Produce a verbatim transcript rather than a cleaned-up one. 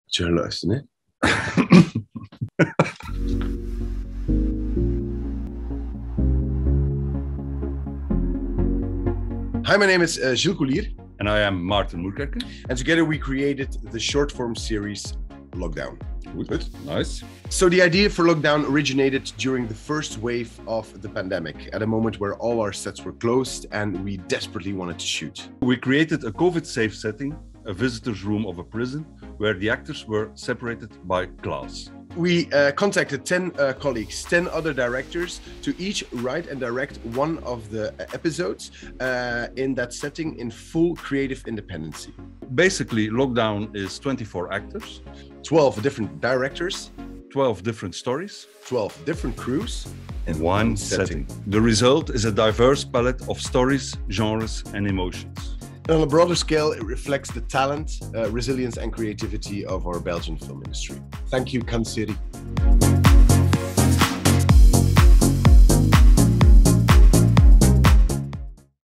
Moet je gaan luisteren, hè? Hi, my name is uh, Gilles Coulier. And I am Maarten Moerkerke. And together we created the short form series Lockdown. Good. Nice. So the idea for Lockdown originated during the first wave of the pandemic, at a moment where all our sets were closed and we desperately wanted to shoot. We created a COVID-safe setting, a visitor's room of a prison, where the actors were separated by class. We uh, contacted ten uh, colleagues, ten other directors, to each write and direct one of the episodes uh, in that setting in full creative independency. Basically, Lockdown is twenty-four actors, twelve different directors, twelve different stories, twelve different crews, and one setting. setting. The result is a diverse palette of stories, genres, and emotions. And on a broader scale, it reflects the talent, uh, resilience, and creativity of our Belgian film industry. Thank you, CANNESERIES.